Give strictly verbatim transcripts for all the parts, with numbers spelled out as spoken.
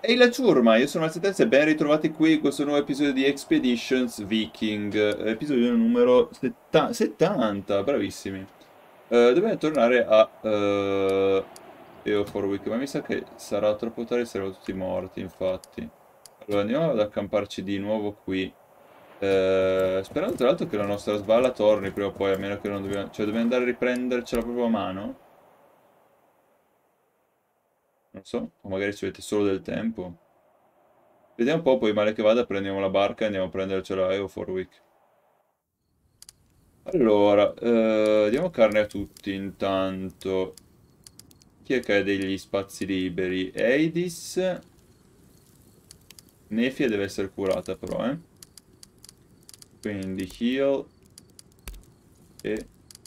Ehi la ciurma, io sono Mazzetezza e ben ritrovati qui in questo nuovo episodio di Expeditions Viking, eh, episodio numero setta- settanta, bravissimi. Eh, dobbiamo tornare a uh, Eoforwick, ma mi sa che sarà troppo tardi, saremo tutti morti, infatti. Allora andiamo ad accamparci di nuovo qui, eh, sperando tra l'altro che la nostra sballa torni prima o poi, a meno che non dobbiamo... Cioè dobbiamo andare a riprendercela proprio a mano? Non so, o magari ci avete solo del tempo. Vediamo un po', poi male che vada prendiamo la barca e andiamo a prendercela a Eoforwick. Allora, eh, diamo carne a tutti intanto. Chi è che ha degli spazi liberi? Eidis. Nefia deve essere curata però, eh. Quindi heal e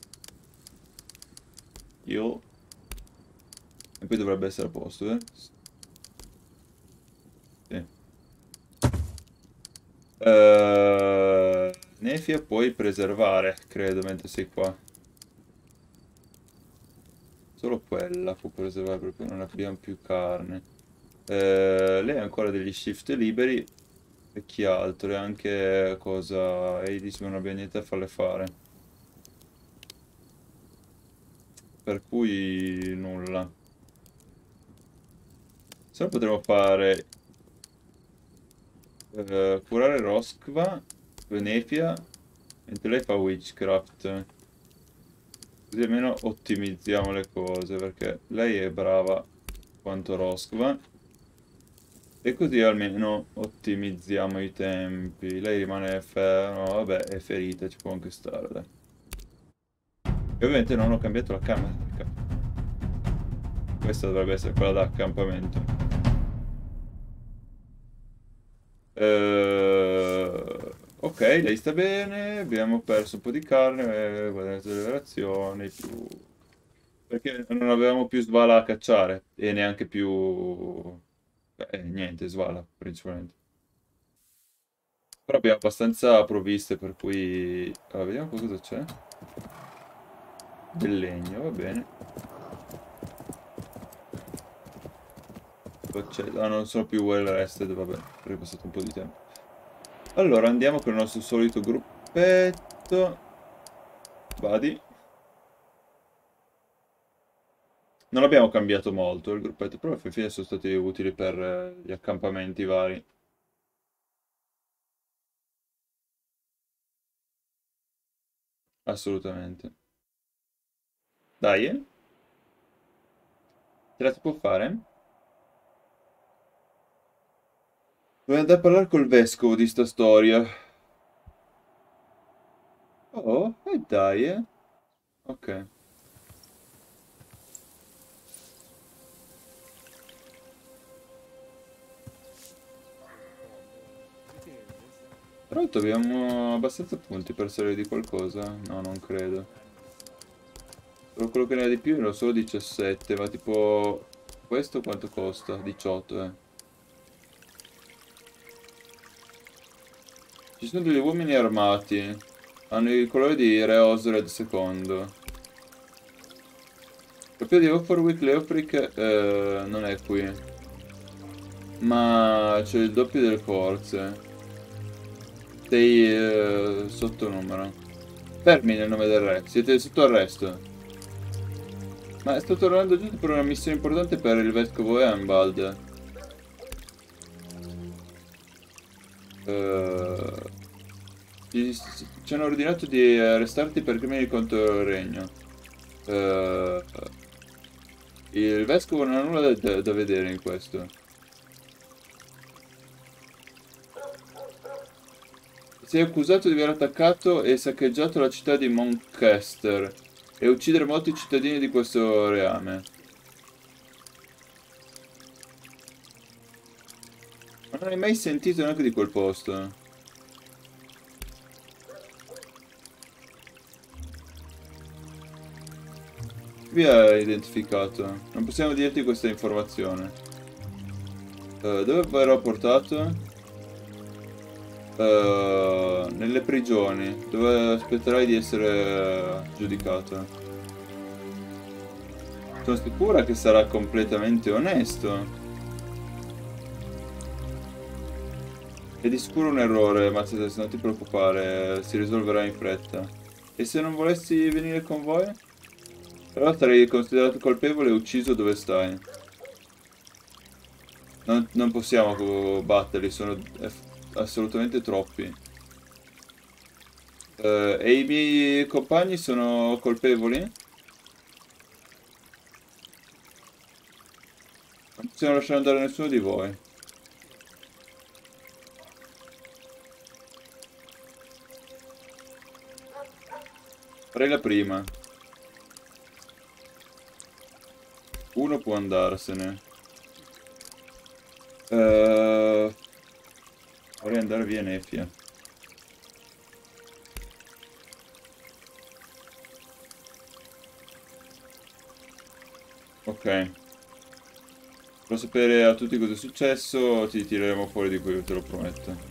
heal. E poi dovrebbe essere a posto, eh. Sì. Eh, Nefia puoi preservare, credo, mentre sei qua. Solo quella può preservare perché non abbiamo più carne. Eh, lei ha ancora degli shift liberi. E chi altro? E anche cosa... Hades non abbia niente da farle fare. Per cui nulla. Se no potremmo fare... eh, curare Roskva, Venefia, mentre lei fa Witchcraft. Così almeno ottimizziamo le cose, perché lei è brava quanto Roskva. E così almeno ottimizziamo i tempi. Lei rimane ferma, vabbè, è ferita, ci può anche stare, dai. E ovviamente non ho cambiato la camera. Questa dovrebbe essere quella da accampamento. Eh, ok, lei sta bene. Abbiamo perso un po' di carne. Eh, guadagnato delle razioni. Più... Perché non avevamo più svala a cacciare. E neanche più... Eh, niente, svala, principalmente. Però abbiamo abbastanza provviste, per cui... Allora, vediamo un po' cosa c'è. Del legno, va bene. Poi c'è... Ah, non sono più well rested, vabbè, perché è passato un po' di tempo. Allora, andiamo con il nostro solito gruppetto. Vadi. Non abbiamo cambiato molto il gruppetto, però alla fine sono stati utili per eh, gli accampamenti vari. Assolutamente. Dai, eh? Ce la si può fare? Devo andare a parlare col vescovo di sta storia. Oh, e dai, eh? Ok. Tra l'altro abbiamo abbastanza punti per salire di qualcosa? No, non credo. Solo quello che ne ha di più era solo diciassette, ma tipo... Questo quanto costa? diciotto, eh. Ci sono degli uomini armati. Hanno il colore di Re Osred secondo. Proprio di Oforwick Leofric eh, non è qui. Ma c'è il doppio delle forze. Sei eh, sotto numero. Fermi nel nome del re. Siete sotto arresto. Ma sto tornando giù per una missione importante per il vescovo Eanbald. Eh, ci, ci hanno ordinato di arrestarti per crimini contro il regno. Eh, il vescovo non ha nulla da, da vedere in questo. Sei accusato di aver attaccato e saccheggiato la città di Moncaster e uccidere molti cittadini di questo reame. Ma non hai mai sentito neanche di quel posto? Vi ha identificato. Non possiamo dirti questa informazione. Eh, dove verrò portato? Eh, nelle prigioni, dove aspetterai di essere giudicato. Sono sicura che sarà completamente onesto. È di sicuro un errore, Mazzetes, non ti preoccupare, si risolverà in fretta. E se non volessi venire con voi? Però sarei considerato colpevole e ucciso dove stai. Non, non possiamo batterli, sono assolutamente troppi. Uh, e i miei compagni sono colpevoli? Non possiamo lasciare andare nessuno di voi. Farei la prima. Uno può andarsene. Uh, vorrei andare via Nefia. Ok. Per sapere a tutti cosa è successo, ti tireremo fuori di qui, te lo prometto.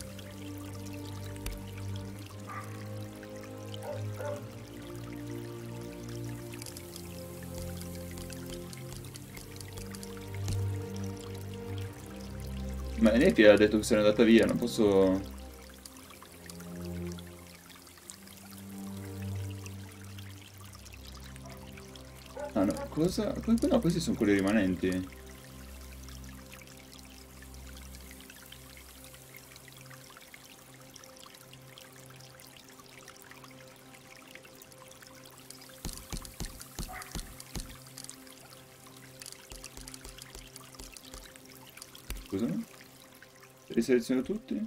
Ma Nefia ha detto che se n'è andata via, non posso... Ah no, cosa? No, questi sono quelli rimanenti. Scusami? Li seleziono tutti?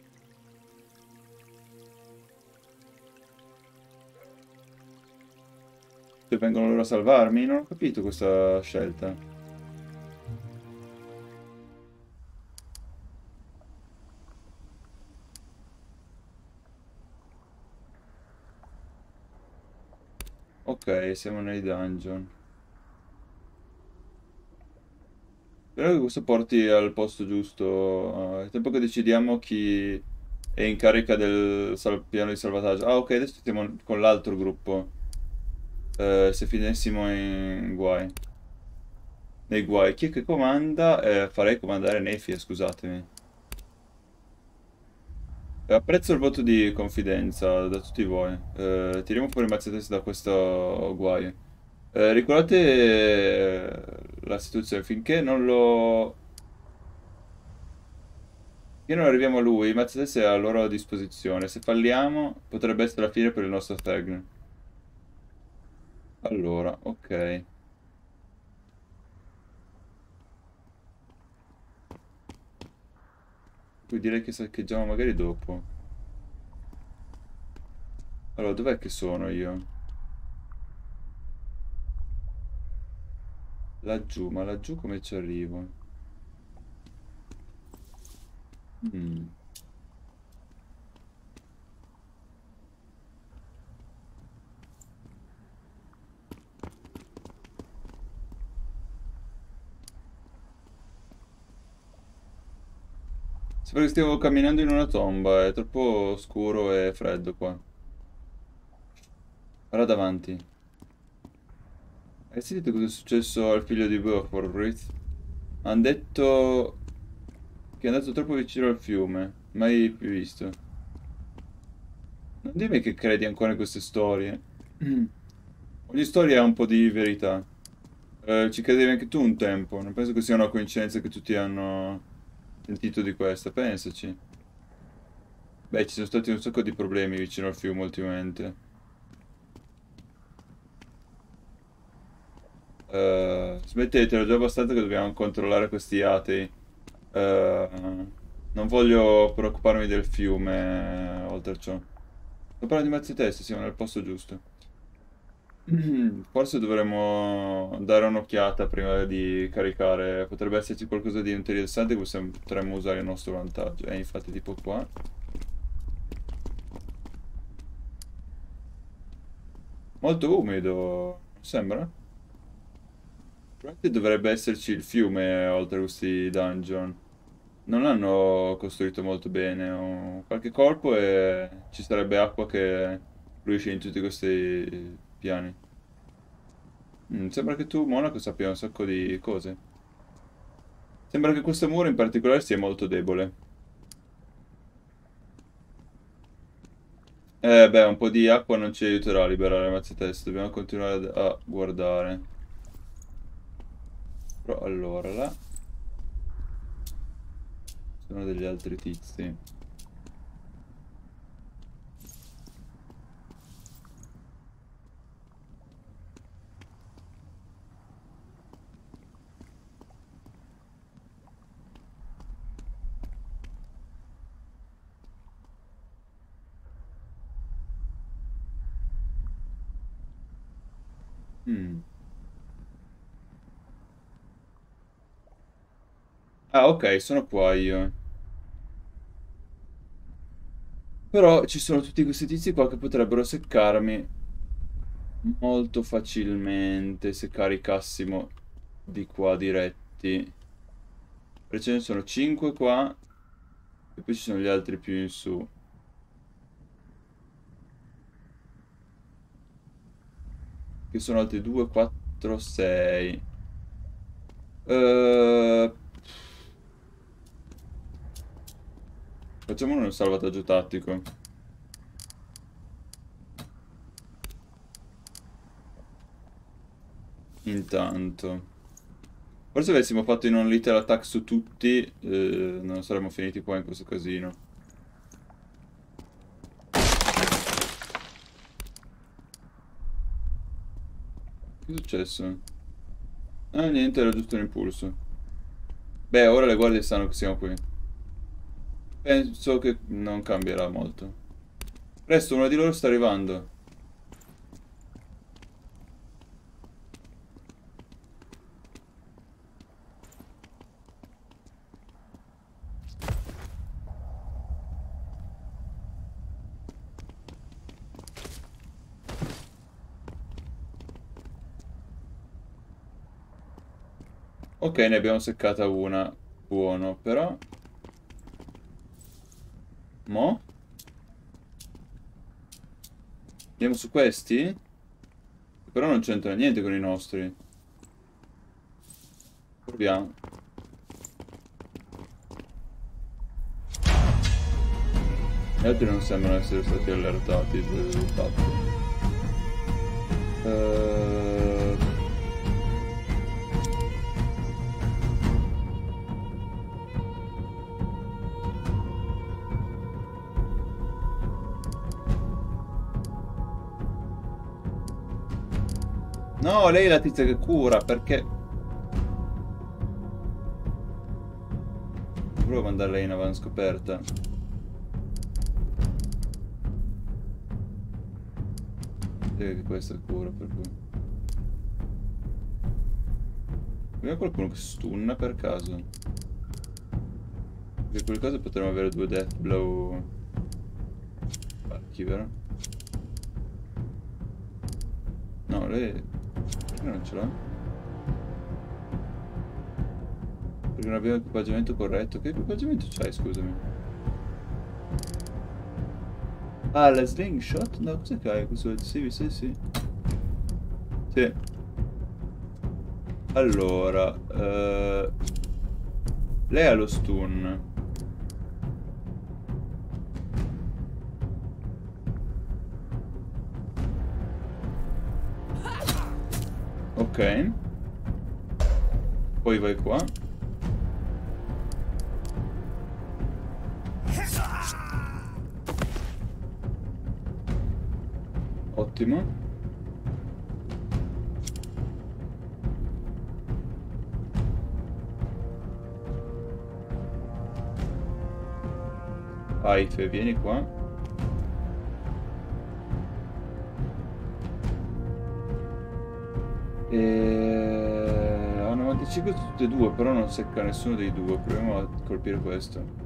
Se vengono loro a salvarmi? Non ho capito questa scelta. Ok, siamo nei dungeon. Spero che questo porti al posto giusto. È tempo che decidiamo chi è in carica del sal- piano di salvataggio. Ah, ok, adesso siamo con l'altro gruppo. Eh, se finissimo in guai. Nei guai. Chi è che comanda? Eh, farei comandare Nefia, scusatemi. Eh, Apprezzo il voto di confidenza da tutti voi. Eh, tiriamo fuori Mazzetes da questo guaio. Eh, ricordate eh, la situazione, finché non lo... finché non arriviamo a lui, Mazzetes è a loro disposizione. Se falliamo, potrebbe essere la fine per il nostro Thegn. Allora, ok. Poi direi che saccheggiamo magari dopo. Allora, dov'è che sono io? Laggiù, ma laggiù come ci arrivo? Mm. Sembra che stiamo camminando in una tomba, è troppo scuro e freddo qua. Guarda davanti. Hai sentito cosa è successo al figlio di Burforth? Hanno detto che è andato troppo vicino al fiume. Mai più visto. Non dimmi che credi ancora in queste storie. Ogni storia ha un po' di verità. Eh, ci credevi anche tu un tempo. Non penso che sia una coincidenza che tutti hanno sentito di questa. Pensaci. Beh, ci sono stati un sacco di problemi vicino al fiume ultimamente. Eh, smettetelo, è già abbastanza che dobbiamo controllare questi atei. Eh, non voglio preoccuparmi del fiume, eh, oltre a ciò. Sto parlando di mazzi testi, siamo nel posto giusto. Forse dovremmo dare un'occhiata prima di caricare. Potrebbe esserci qualcosa di interessante che possiamo- potremmo usare a nostro vantaggio. E infatti tipo qua. Molto umido, sembra. Probabilmente dovrebbe esserci il fiume oltre a questi dungeon. Non l'hanno costruito molto bene. Ho qualche colpo e ci sarebbe acqua che fluisce in tutti questi piani. Mm, sembra che tu, Monaco, sappia un sacco di cose. Sembra che questo muro in particolare sia molto debole. Eh beh, un po' di acqua non ci aiuterà a liberare le mazze teste, dobbiamo continuare a guardare. Però allora, là sono degli altri tizi. Mm. Ah, ok, sono qua io. Però ci sono tutti questi tizi qua che potrebbero seccarmi molto facilmente se caricassimo di qua diretti. Perché ce ne sono cinque qua e poi ci sono gli altri più in su. Che sono altri due, quattro, sei. Uh, facciamo un salvataggio tattico. Intanto. Forse avessimo fatto in un little attack su tutti, eh, non saremmo finiti qua in questo casino. Che è successo? Ah, niente, era giusto un impulso. Beh, ora le guardie sanno che siamo qui. Penso che non cambierà molto. Presto, uno di loro sta arrivando. Ok, ne abbiamo seccata una. Buono, però... Mo? Andiamo su questi? Però non c'entra niente con i nostri. Proviamo. Gli altri non sembrano essere stati allertati del fatto. Uh... No, lei è la tizia che cura, perché... Volevo mandare lei in avanscoperta. Che questo è cura, per cui... Abbiamo qualcuno che stunna per caso? Perché quelle cose potremmo avere due death blow... Pacchi, vero? No, lei... Perché non ce l'ha? Perché non abbiamo equipaggiamento corretto. Che equipaggiamento c'hai, scusami? Ah, la slingshot? No, cos'è che hai? Questo sì, sì, sì. Sì. Allora... Uh... Lei ha lo stun. Ok. Poi vai qua. Ottimo. Aife, vieni qua. E... Ha novantacinque su tutti e due, però non secca nessuno dei due. Proviamo a colpire questo.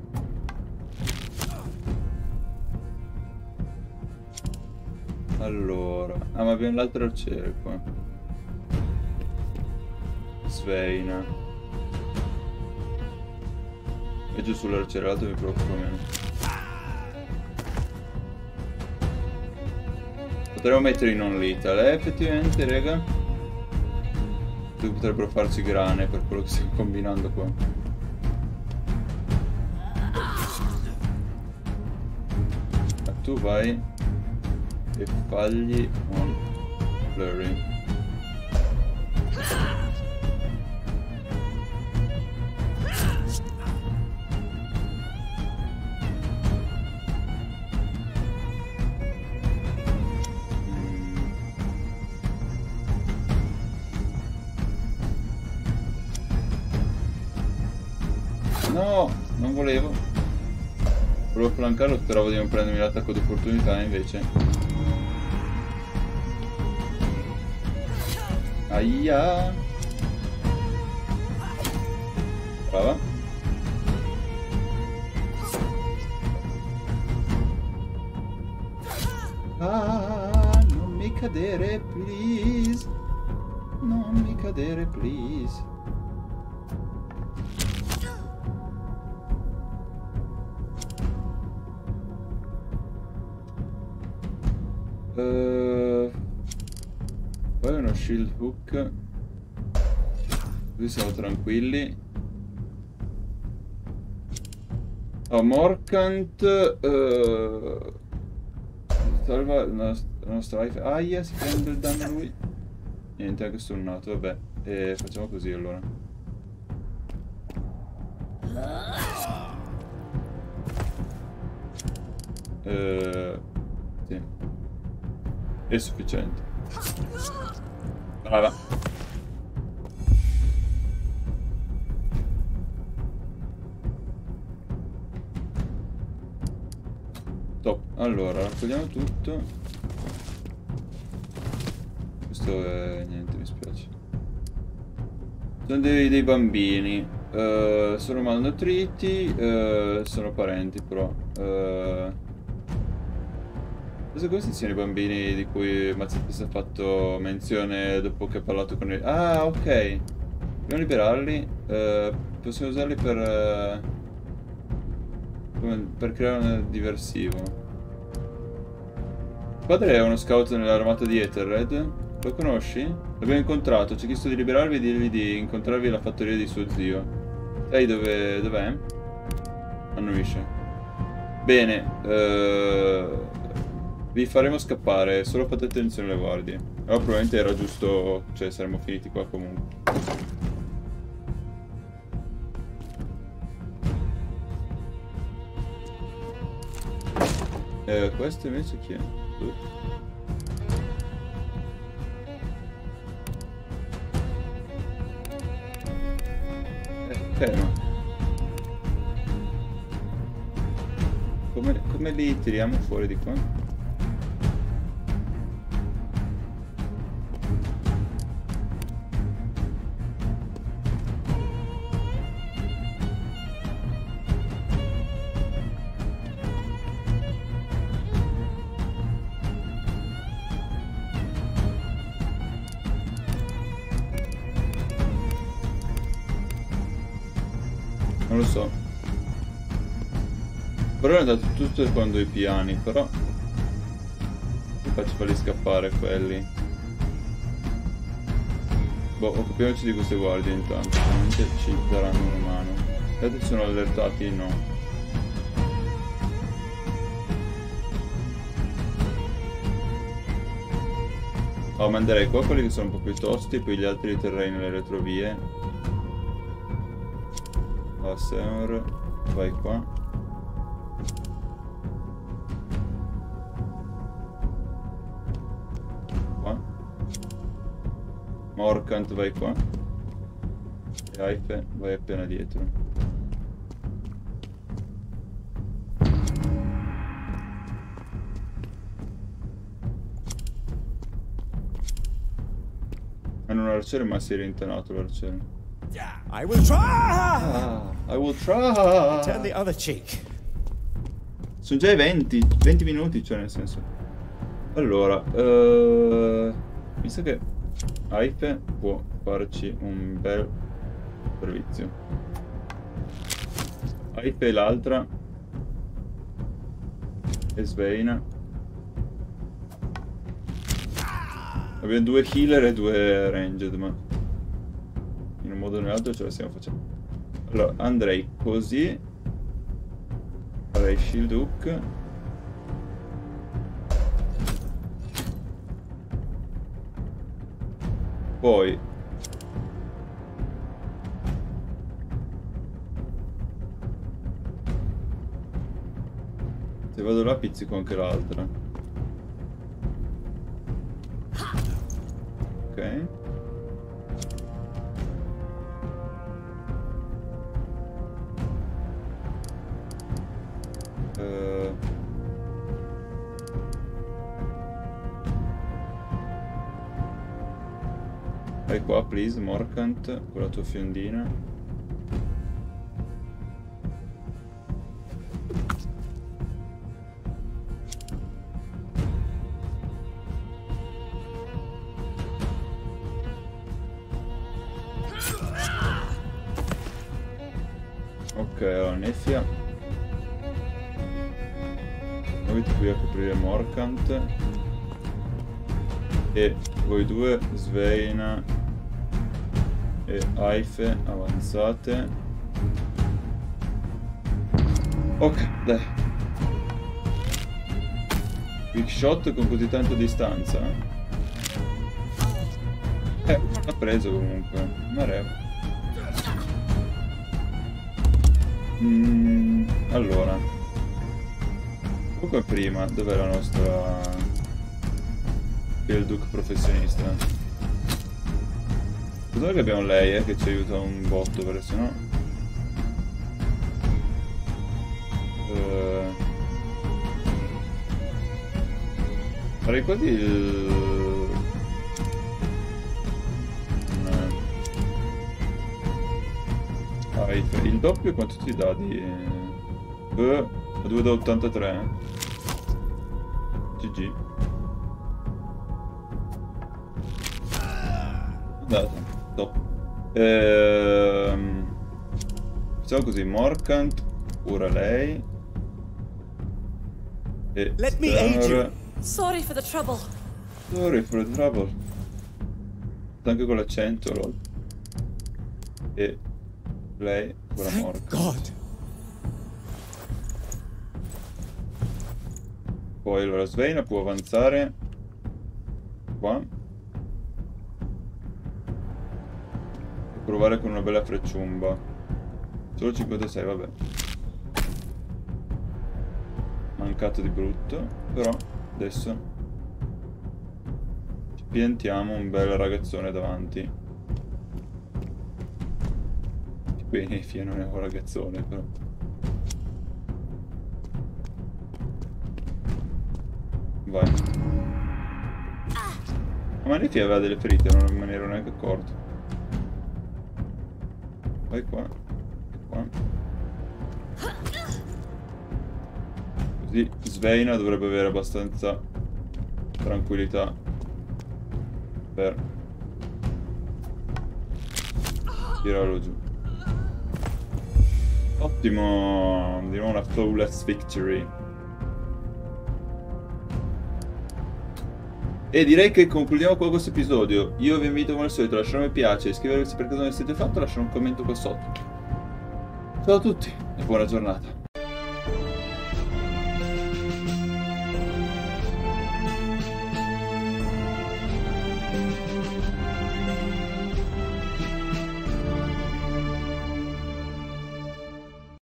Allora... Ah, ma abbiamo l'altro arciere qua. Sveina. È giù sull'arciere, l'altro mi preoccupa meno. Potremmo mettere in non lethal, eh, effettivamente, raga. Potrebbero farci grane per quello che stiamo combinando qua. Ma tu vai. e fagli un blurry. No, non volevo. Volevo flancarlo, speravo di non prendermi l'attacco d'opportunità, invece. Aia. Brava. Ah, non mi cadere, please. Non mi cadere, please. Uh, poi uno shield hook, così siamo tranquilli. Oh, Morkant uh, salva la nostra, la nostra life. Aia, si prende il danno lui. Niente, anche stunnato, vabbè. E facciamo così allora. Uh, sì. È sufficiente. Brava. Top. Allora, raccogliamo tutto. Questo è... niente, mi spiace. Sono dei, dei bambini. Uh, sono malnutriti. Uh, sono parenti però. Uh, Cosa questi siano i bambini di cui Mazzetti si è fatto menzione dopo che ha parlato con il... Ah, ok. Dobbiamo liberarli. Uh, possiamo usarli per... Uh, come, per creare un diversivo. Il padre è uno scout nell'armata di Ethelred. Lo conosci? L'abbiamo incontrato. Ci ha chiesto di liberarvi e dirvi di incontrarvi alla fattoria di suo zio. Sai dove... dov'è? Annuisce. Bene. Uh... Vi faremo scappare, solo fate attenzione alle guardie. Allora probabilmente era giusto, cioè saremmo finiti qua comunque. Eh, questo invece chi è? Uh. Eh, fermo. Come, come li tiriamo fuori di qua? Non lo so. Però è andato tutto secondo i piani, però mi faccio farli scappare quelli. Boh, occupiamoci di queste guardie intanto, probabilmente ci daranno una mano. Gli altri sono allertati? No. Oh, manderei qua quelli che sono un po' più tosti, poi gli altri li terrei nelle retrovie. Ah, Seor, vai qua. Qua. Morkant, vai qua. E Aife, vai appena dietro. Hanno un arciere ma si è rintanato l'arciere. I will try. Ah, I will try. Turn the other cheek. Sono già i venti, venti minuti, cioè nel senso. Allora, uh, mi sa che Aife può farci un bel servizio. Aife e l'altra e Sveina. Abbiamo due healer e due ranged, ma in un modo o nell'altro ce la stiamo facendo. Allora, andrei così. Farei shield hook. Poi se vado là pizzico anche l'altra. Ok. Uh... Vai qua, please, Morcant, con la tua fiondina. Ok, allora, Nefia. Muoviti qui a coprire Morcant. E voi due, Sveina e Aife, avanzate. Ok, dai. Quick shot con così tanta distanza. Eh, ha preso comunque. Mareo. Mm, allora. Comunque prima, dov'è la nostra... il Duke professionista? Cos'è che abbiamo lei, eh, che ci aiuta un botto, perché sennò... Uh... Farei quasi il... Ah, il, il doppio quanto ti dà di... Uh, due da ottantatré. G G. Andata. Top. Ehm... Facciamo così, Morcant, cura lei. E Let me aid you. Sorry for the trouble. Sorry for the trouble. Anche con l'accento, lol. E lei cura Thank Morcant. God. Poi allora Sveina può avanzare qua. Provare con una bella frecciumba. Solo cinquantasei, vabbè. Mancato di brutto. Però adesso ci piantiamo un bel ragazzone davanti. Bene, Fia non è un ragazzone però. Vai. Ma Nefia aveva delle ferite, non me ne ero neanche accorto. Vai qua, qua. Così Sveina dovrebbe avere abbastanza tranquillità per tirarlo giù. Ottimo, di nuovo una flawless victory. E direi che concludiamo qua questo episodio. Io vi invito come al solito a lasciare un mi piace, iscrivervi se per caso non l'avete fatto, lasciare un commento qua sotto. Ciao a tutti e buona giornata.